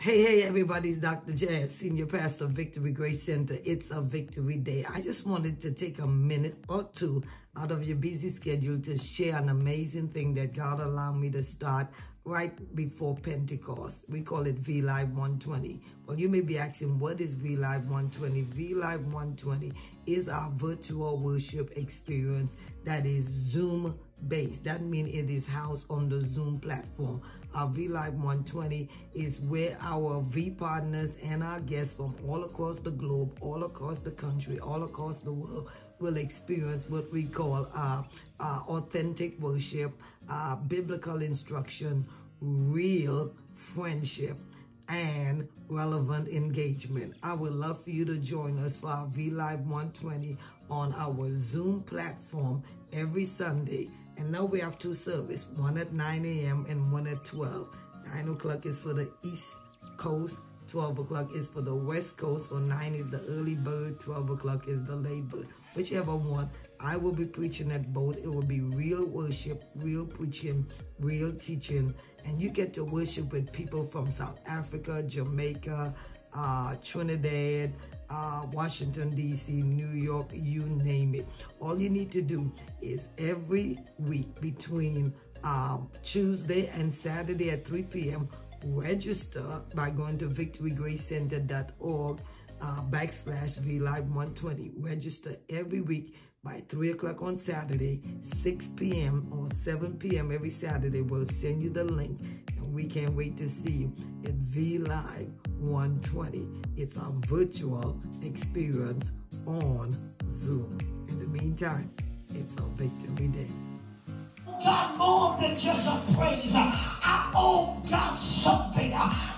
Hey, everybody, it's Dr. Jazz, Senior Pastor of Victory Grace Center. It's a victory day. I just wanted to take a minute or two out of your busy schedule to share an amazing thing that God allowed me to start right before Pentecost. We call it V-Live 120. Well, you may be asking, what is V-Live 120? V-Live 120 is our virtual worship experience that is Zoom based. That means it is housed on the Zoom platform. Our V-Live 120 is where our V partners and our guests from all across the globe, all across the country, all across the world will experience what we call authentic worship, biblical instruction, real friendship, and relevant engagement. I would love for you to join us for our V-Live 120 on our Zoom platform every Sunday. And now we have two services, one at 9 a.m. and one at 12. 9 o'clock is for the East Coast, 12 o'clock is for the West Coast, or 9 is the early bird, 12 o'clock is the late bird. Whichever one, I will be preaching at both. It will be real worship, real preaching, real teaching, and you get to worship with people from South Africa, Jamaica, Trinidad, Washington, D.C., New York, you name it. All you need to do is every week between Tuesday and Saturday at 3 p.m., register by going to victorygracecenter.org /V-Live 120. Register every week by 3 o'clock on Saturday, 6 p.m. or 7 p.m. every Saturday. We'll send you the link, and we can't wait to see you at V-Live 120. It's a virtual experience on Zoom. In the meantime, it's a victory day. God, more than just a praise. I owe God something.